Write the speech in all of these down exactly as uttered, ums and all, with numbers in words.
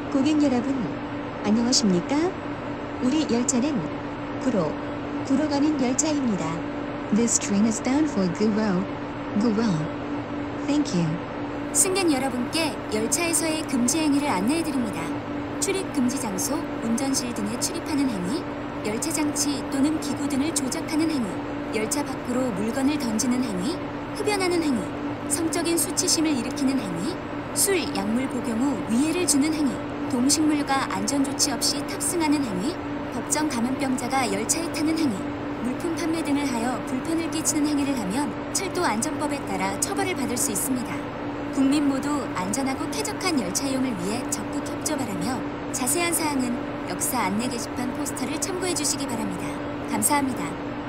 고객 여러분, 안녕하십니까? 우리 열차는 구로, 구로 가는 열차입니다. This train is bound for Guro, Guro. Thank you. 승객 여러분께 열차에서의 금지 행위를 안내해드립니다. 출입 금지 장소, 운전실 등에 출입하는 행위, 열차 장치 또는 기구 등을 조작하는 행위, 열차 밖으로 물건을 던지는 행위, 흡연하는 행위, 성적인 수치심을 일으키는 행위, 술, 약물 복용 후 위해를 주는 행위, 동식물과 안전조치 없이 탑승하는 행위, 법정 감염병자가 열차에 타는 행위, 물품 판매 등을 하여 불편을 끼치는 행위를 하면 철도안전법에 따라 처벌을 받을 수 있습니다. 국민 모두 안전하고 쾌적한 열차 이용을 위해 적극 협조 바라며 자세한 사항은 역사 안내 게시판 포스터를 참고해 주시기 바랍니다. 감사합니다.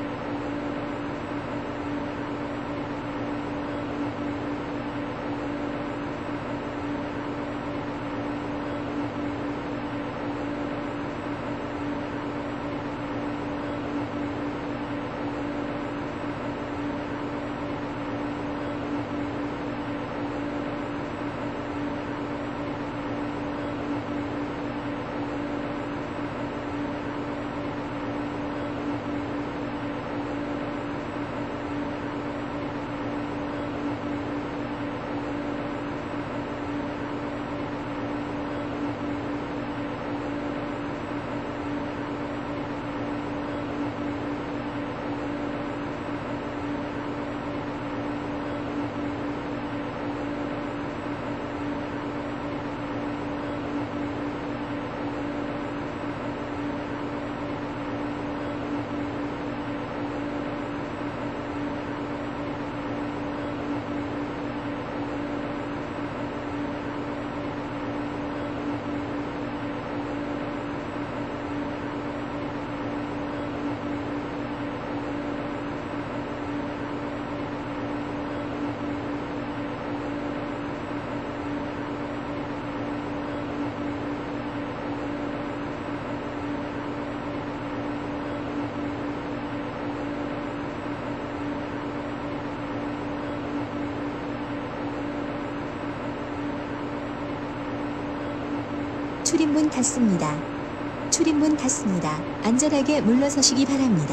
출입문 닫습니다. 출입문 닫습니다. 안전하게 물러서시기 바랍니다.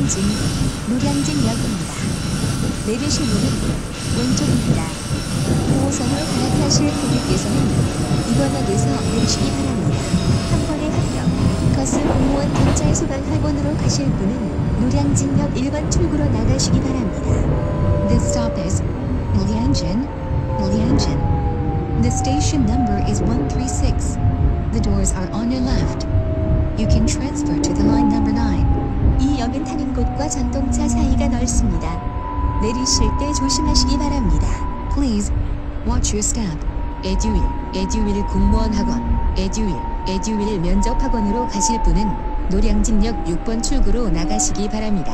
노량진, 노량진역입니다. 내리실 문은 왼쪽입니다. 오 호선으로 갈아타실 고객께서는 이번 역에서 내리시기 바랍니다. 한 번에 합격. 거스 공무원 경찰 소방 학원으로 가실 분은 노량진역 일 번 출구로 나가시기 바랍니다. This stop is Noryangin, Noryangin. The station number is one three six. The doors are on your left. You can transfer to the line number nine. 이 역은 타는 곳과 전동차 사이가 넓습니다. 내리실 때 조심하시기 바랍니다. Please watch your step. 에듀윌, 에듀윌 공무원 학원, 에듀윌, 에듀윌 면접 학원으로 가실 분은 노량진역 육 번 출구로 나가시기 바랍니다.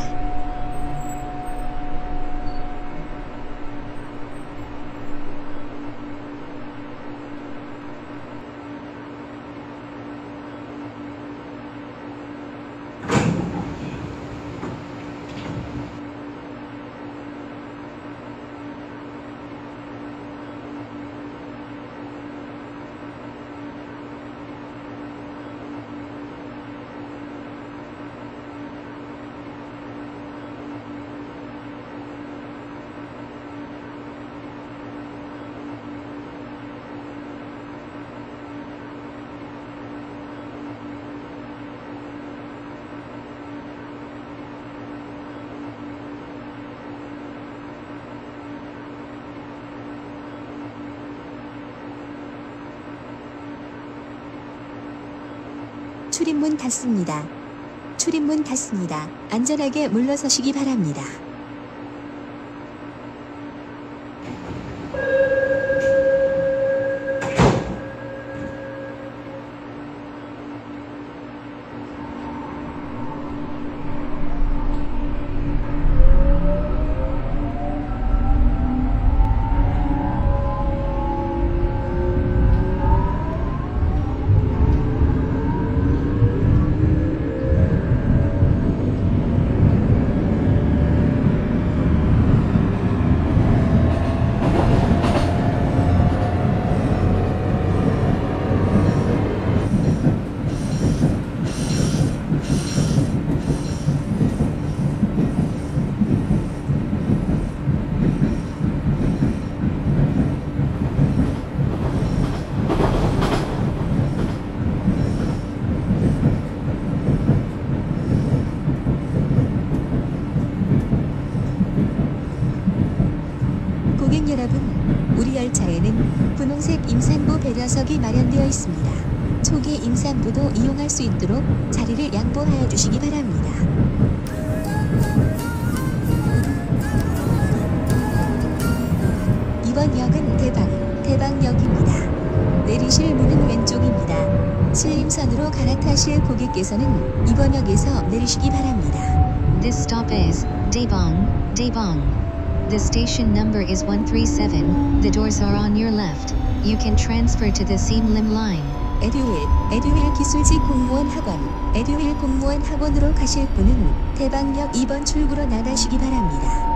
출입문 닫습니다. 출입문 닫습니다. 안전하게 물러서시기 바랍니다. 고객 여러분, 우리 열차에는 분홍색 임산부 배려석이 마련되어 있습니다. 초기 임산부도 이용할 수 있도록 자리를 양보하여 주시기 바랍니다. 이번 역은 대방, 대방역입니다. 내리실 문은 왼쪽입니다. 신림선으로 갈아타실 고객께서는 이번 역에서 내리시기 바랍니다. This stop is Daebong, Daebong. The station number is one three seven. The doors are on your left. You can transfer to the same lim line. 에듀윌, 에듀윌 기술직 공무원 학원, 에듀윌 공무원 학원으로 가실 분은 대방역 이 번 출구로 나가시기 바랍니다.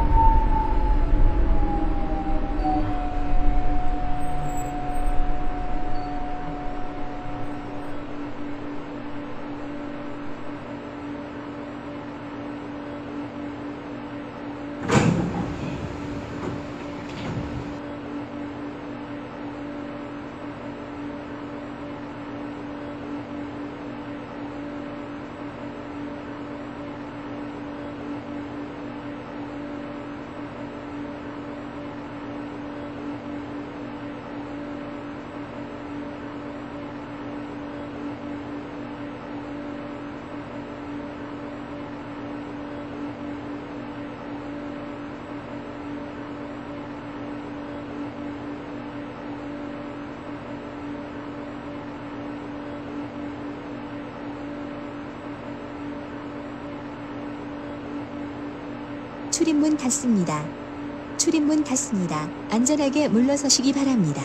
출입문 닫습니다. 출입문 닫습니다. 안전하게 물러서시기 바랍니다.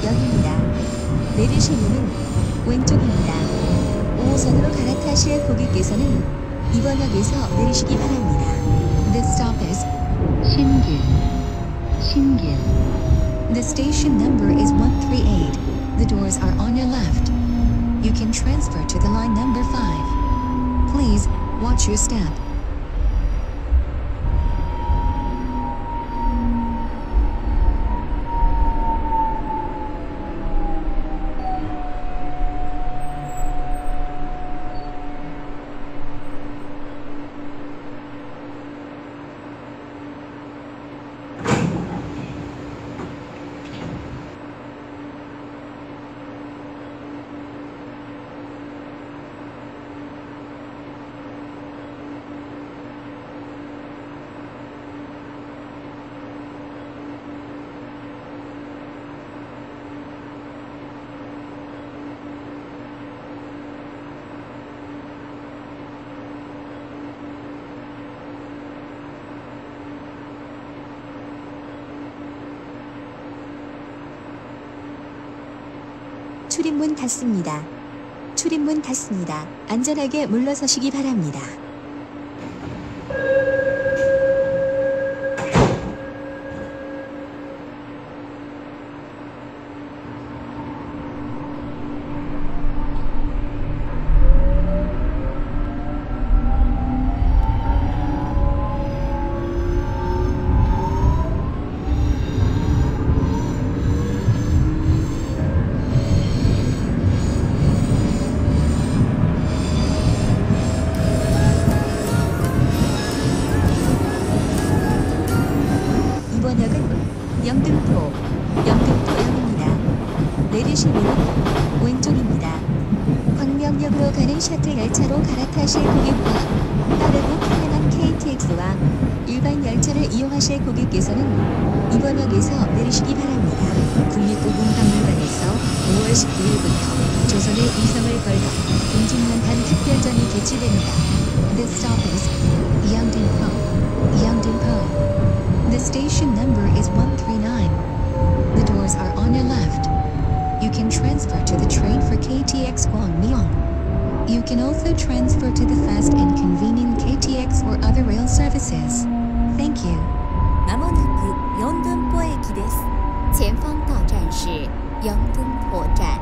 역입니다. 내리실 문은 왼쪽입니다. 오 호선으로 갈아타실 고객께서는 이번 역에서 내리시기 바랍니다. This stop is 신길, 신길. The station number is one three eight. The doors are on your left. You can transfer to the line number five. Please watch your step. 출입문 닫습니다. 출입문 닫습니다. 안전하게 물러서시기 바랍니다. 이번 역은 영등포, 영등포역입니다. 내리실 문은 왼쪽입니다. 광명역으로 가는 셔틀 열차로 갈아타실 고객과 빠르고 편안한 케이티엑스와 일반 열차를 이용하실 고객께서는 이번 역에서 내리시기 바랍니다. 국립고궁박물관에서 오월 십구일부터 조선의 이성을 걸고 공중난간 특별전이 개최됩니다. This stop is 영등포, 영등포. The station number is one three nine. The doors are on your left. You can transfer to the train for K T X Gwangmyeong. You can also transfer to the fast and convenient K T X or other rail services. Thank you. まもなくヨンドンポ駅です。前方到站是ヨンドンポ站。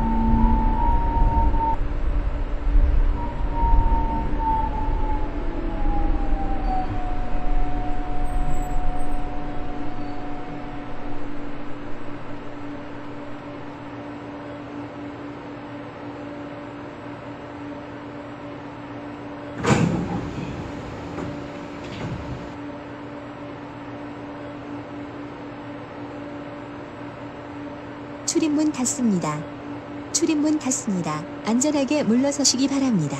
출입문 닫습니다. 출입문 닫습니다. 안전하게 물러서시기 바랍니다.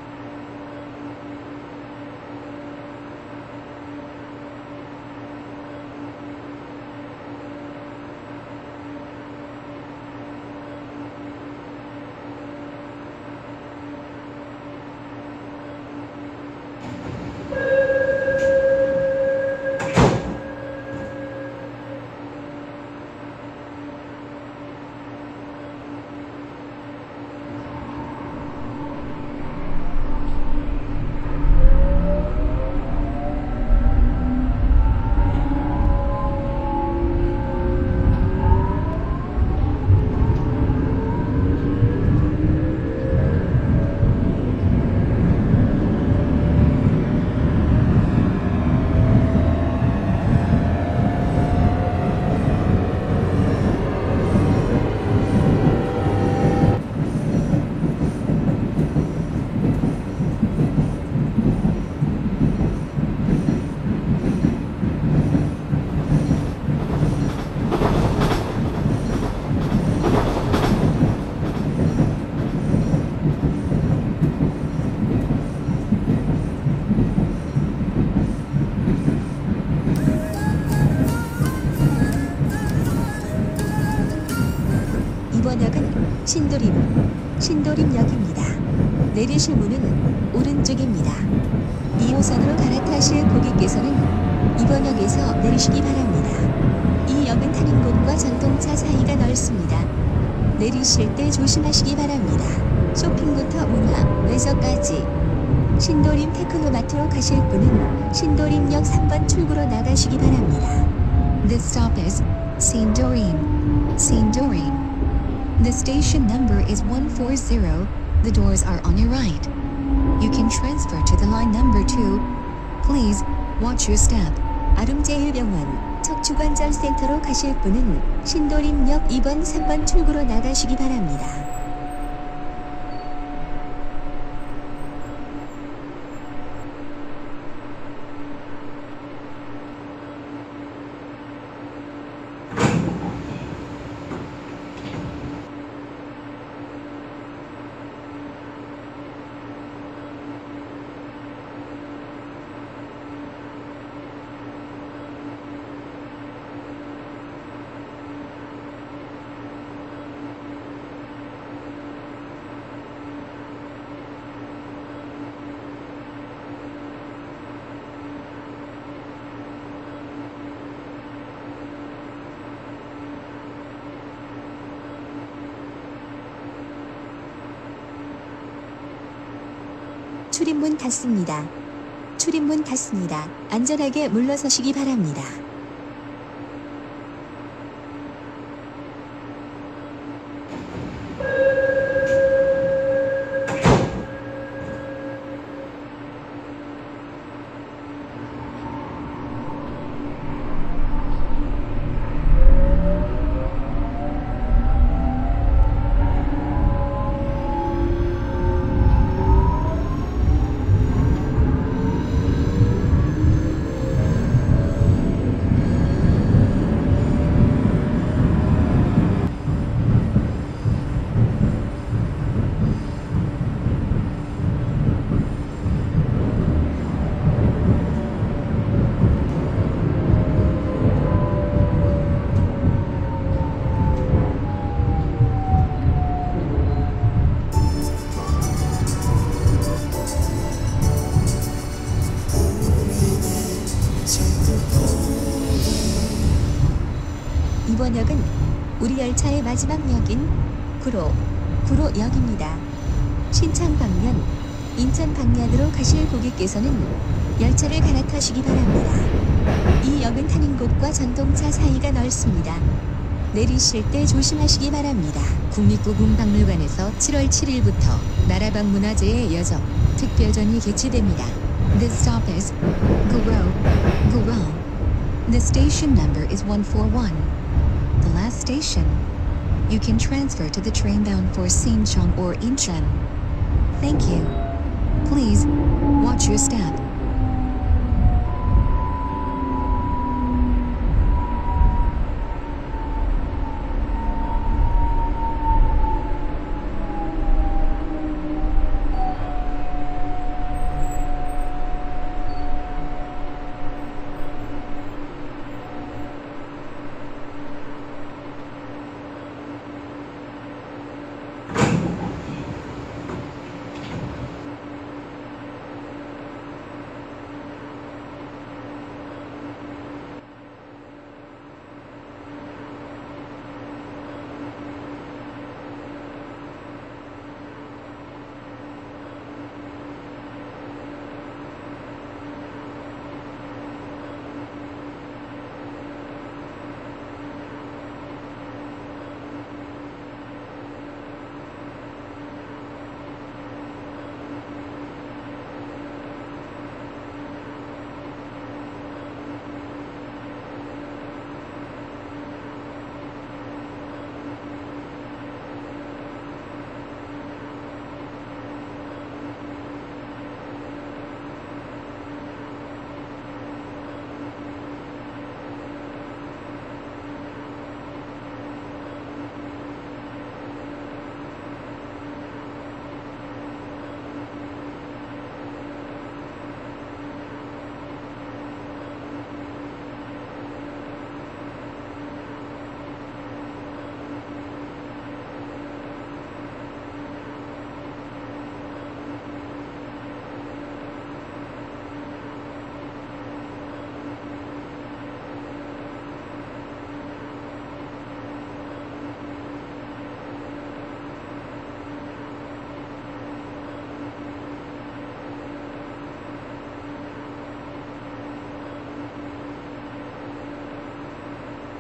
이번 역은 신도림, 신도림역입니다. 내리실 문은 오른쪽입니다. 이 호선으로 갈아타실 고객께서는 이번 역에서 내리시기 바랍니다. 이 역은 타는 곳과 전동차 사이가 넓습니다. 내리실 때 조심하시기 바랍니다. 쇼핑부터 문화, 외서까지. 신도림 테크노마트로 가실 분은 신도림역 삼 번 출구로 나가시기 바랍니다. This stop is Sindorim. Sindorim. The station number is one four zero. The doors are on your right. You can transfer to the line number two. Please watch your step. 아름제일병원 척추관절센터로 가실 분은 신도림역 이 번 삼 번 출구로 나가시기 바랍니다. 출입문 닫습니다. 출입문 닫습니다. 안전하게 물러서시기 바랍니다. 이번 역은 우리 열차의 마지막 역인 구로, 구로역입니다. 신창 방면, 인천 방면으로 가실 고객께서는 열차를 갈아타시기 바랍니다. 이 역은 타는 곳과 전동차 사이가 넓습니다. 내리실 때 조심하시기 바랍니다. 국립故宮박물관에서 칠월 칠일부터 나라방 문화재의 여정 특별전이 개최됩니다. This stop is Guro, Guro. The station number is one four one. The last station. You can transfer to the train bound for Sinchon or Incheon. Thank you. Please watch your step.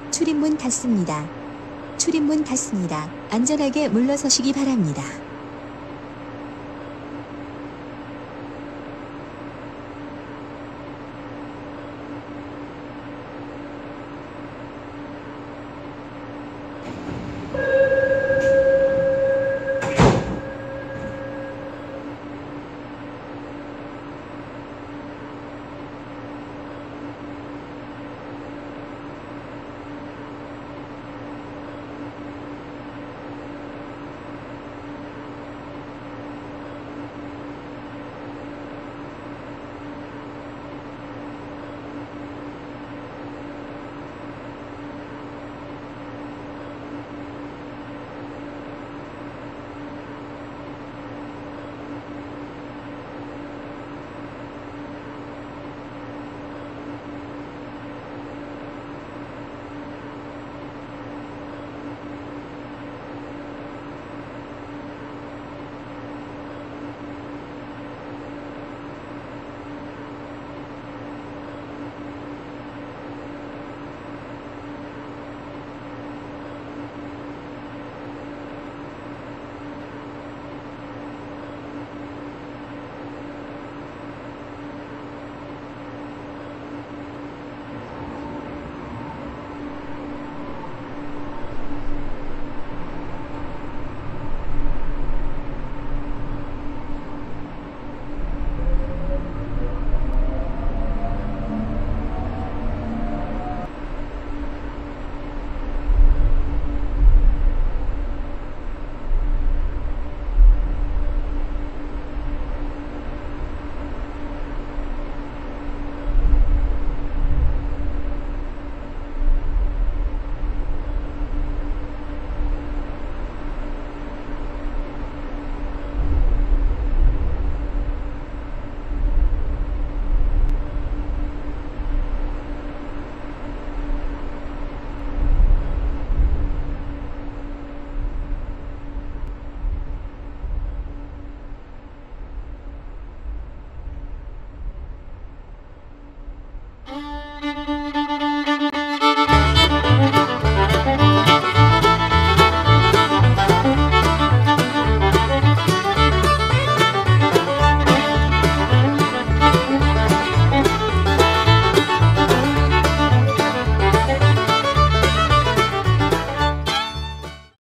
출입문 닫습니다. 출입문 닫습니다. 안전하게 물러서시기 바랍니다.